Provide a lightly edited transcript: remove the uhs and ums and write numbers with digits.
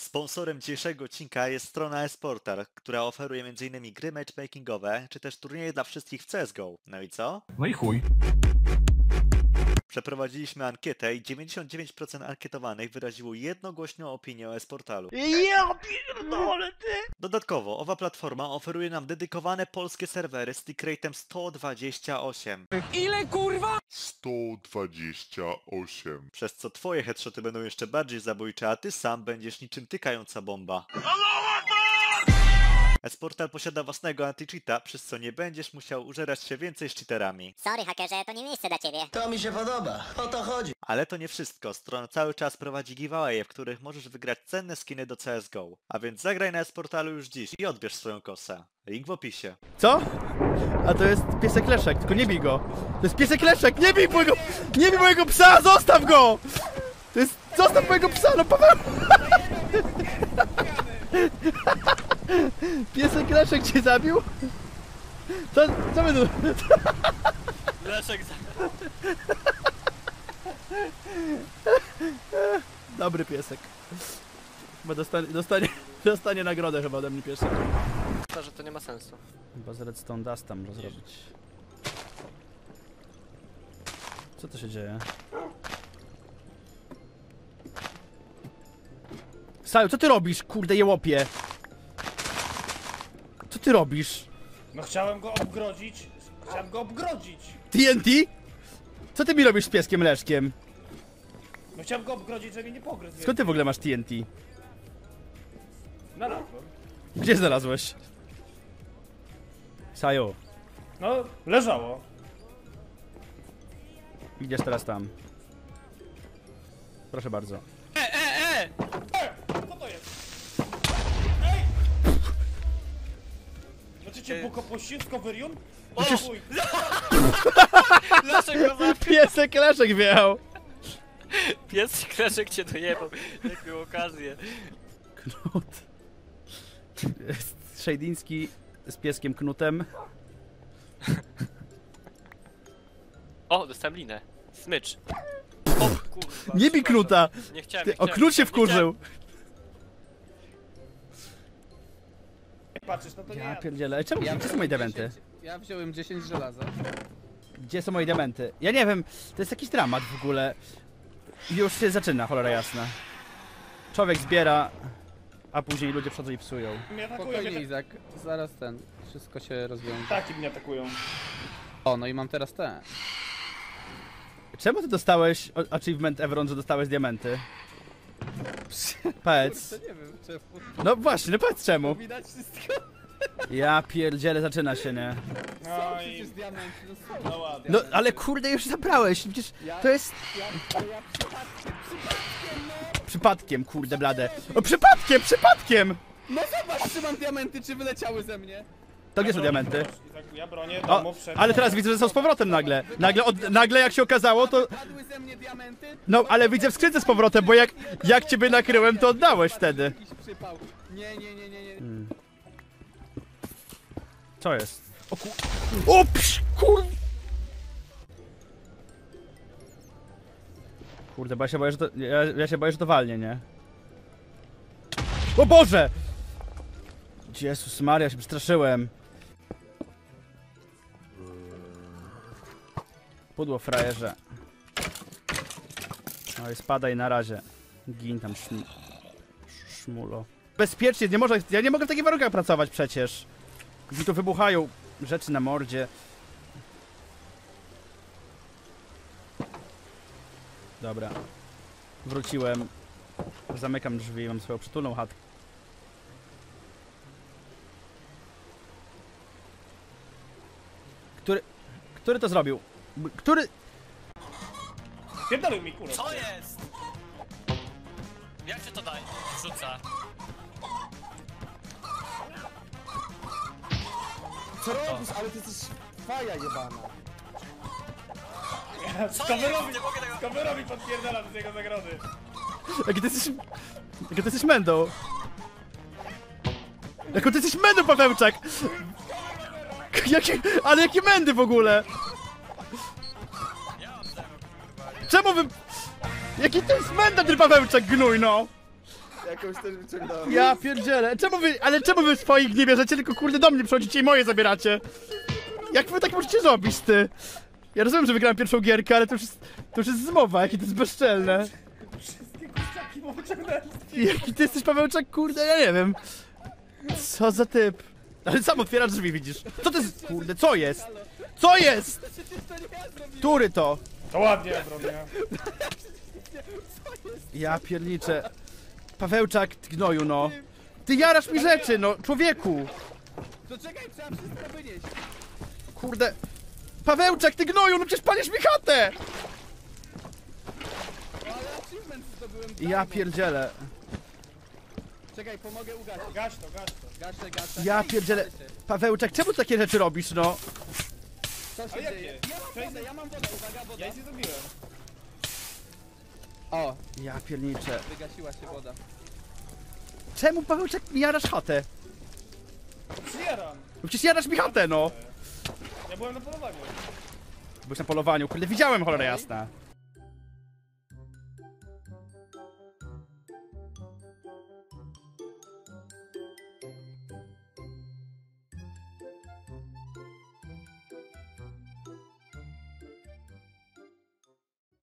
Sponsorem dzisiejszego odcinka jest strona eSportal, która oferuje m.in. gry matchmakingowe, czy też turnieje dla wszystkich w CSGO. No i co? No i chuj. Przeprowadziliśmy ankietę i 99% ankietowanych wyraziło jednogłośną opinię o eSportalu. Ja pierdolę, ty! Dodatkowo, owa platforma oferuje nam dedykowane polskie serwery z tickrate'em 128. Ile kurwa? 128. Przez co twoje headshoty będą jeszcze bardziej zabójcze, a ty sam będziesz niczym tykająca bomba. eSportal posiada własnego anti-cheata, przez co nie będziesz musiał użerać się więcej z cheaterami. Sorry hakerze, to nie miejsce dla ciebie. To mi się podoba, o to chodzi. Ale to nie wszystko, strona cały czas prowadzi giveawaye, w których możesz wygrać cenne skiny do CSGO. A więc zagraj na eSportalu już dziś i odbierz swoją kosę. Link w opisie. Co? A to jest piesek Leszek, tylko nie bij go. To jest piesek Leszek, nie bij mojego, nie bij mojego psa, zostaw go! To jest, zostaw mojego psa, no Paweł! Piesek Leszek cię zabił? Co my tu? Leszek za... Dobry piesek. Chyba dostanie nagrodę chyba ode mnie piesek. To, że to nie ma sensu. Chyba z Redstone Dusta może zrobić. Co to się dzieje? Saju, co ty robisz, kurde jełopie? Co ty robisz? No chciałem go obgrodzić. Chciałem go obgrodzić. TNT? Co ty mi robisz z pieskiem Leszkiem? No chciałem go obgrodzić, żeby nie pogryzł. Skąd ty w ogóle masz TNT? Znalazłem. Gdzie znalazłeś? Saju, No, leżało. idziesz teraz tam. Proszę bardzo. Co to jest? Ej! Znaczy cię buko pościsko wyriun? O chuj! Leszek go zabił! Piesek Leszek wjechał! Pies Leszek cię dojebał. Jak miał okazję. Knut. Szejdiński z pieskiem Knutem. O, dostałem linę. Smycz. O kurwa. Nie bij Knuta! Nie chciałem, Ty, nie o, chciałem. Knut się Nie wkurzył! Patrzysz, no to nie Ja ja. pierdzielę, czemu? Gdzie są moje diamenty? Ja wziąłem 10 żelaza. Gdzie są moje diamenty? Ja nie wiem, to jest jakiś dramat w ogóle. Już się zaczyna, cholera jasna. Człowiek zbiera, a później ludzie przychodzą i psują. Mnie atakują, Spokojnie mnie Izak, zaraz wszystko się rozwiąże. Taki mnie atakują. O, no i mam teraz te. Czemu ty dostałeś achievement Evron, że dostałeś diamenty? Powiedz. To nie wiem czemu. No właśnie, no powiedz czemu. Widać wszystko. Ja pierdzielę, zaczyna się, nie? No Są i... przecież diamenty, no są. No ładnie. No ale kurde, już zabrałeś, przecież to jest... Ja Przypadkiem, kurde blade. O, przypadkiem! No zobacz, czy mam diamenty, czy wyleciały ze mnie. To gdzie są diamenty? Ja bronię O, domu przed... ale teraz widzę, że są z powrotem nagle. Nagle jak się okazało, to... Padły ze mnie diamenty. No, ale widzę w skrzynce z powrotem, bo jak ciebie nakryłem, to oddałeś wtedy. Jakiś przypał. Nie. Co jest? O kur... O kur... Kurde, bo ja się boję, że to... Ja się boję, że to walnie, nie? O Boże! Jezus Maria, się przestraszyłem. Pudło frajerze. No i spadaj na razie. Gin tam szmulo. Bezpiecznie, nie może, ja nie mogę w takich warunkach pracować przecież. Mi tu wybuchają rzeczy na mordzie. Dobra. Wróciłem. Zamykam drzwi, mam swoją przytulną chatkę. Który to zrobił? Który... Pierdolił mi kurę. Co jest? Jak się to daje? Rzuca. Co robisz? Ale ty jesteś faja jebana. Z kamerą mi podpierdalam z jego zagrody. Jaki ty jesteś mędą? Jako ty jesteś mędą, Pawełczak! Ale jakie mędy w ogóle? Czemu wy... Jaki to jest męda, ten Pawełczak gnój, no! Jakąś też wyciągnąłem. Ja pierdzielę. Czemu wy swoich nie bierzecie, tylko kurde do mnie przychodzicie i moje zabieracie? Jak wy tak możecie zrobić, ty? Ja rozumiem, że wygrałem pierwszą gierkę, ale to już jest zmowa, jakie to jest bezczelne. Wszystkie kurczaki mu wyciągnąłem. Jaki ty jesteś, Pawełczak, kurde, ja nie wiem. Co za typ? Ale sam otwierasz drzwi, widzisz. Co to jest, kurde, co jest? Co jest? Który to? To ładnie, Ebron, nie? Ja pierniczę. Pawełczak, ty gnoju, no. Ty jarasz mi rzeczy, no, człowieku. To czekaj, trzeba wszystko wynieść. Kurde. Pawełczak, ty gnoju, no przecież palisz mi chatę! No ale achievement zdobyłem. Ja pierdzielę. Czekaj, pomogę ugasić. Gaś to, gaś to. Gaszę. Ja pierdzielę. Pawełczak, czemu takie rzeczy robisz, no? Co się A jakie? dzieje? Ja mam wodę, uwaga, woda. Ja nic nie zrobiłem. O, Ja pierniczę. wygasiła się woda. Czemu, Pawełczak, mi jarasz chatę? Przyjaram. No przecież jarasz mi chatę, no. Ja byłem na polowaniu. Byłeś na polowaniu, kurde, widziałem, cholera jasna.